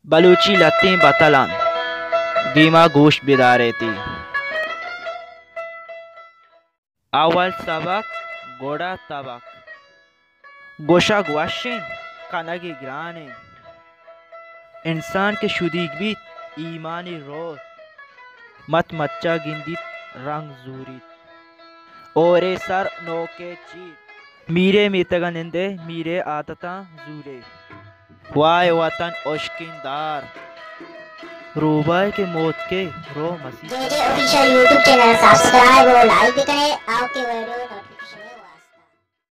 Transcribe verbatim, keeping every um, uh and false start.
बलूची लत्ती बतलन दीमा गोश बिदारेती। अवल सबक गोड़ा तबक गोशा ग्वाशिन कनगी ग्राने इंसान के शुदीक भी ईमानी रोज मत मच्चा गिंदित रंग जूरित ओरे सर नोके चीर मीरे मीतगनिंदे मीरे आतता जूरे वाय वतन ओशकिनदार रूबाई के मौत के रो मसीह। J J official YouTube channel subscribe और लाइक भी करें। आपके वीडियो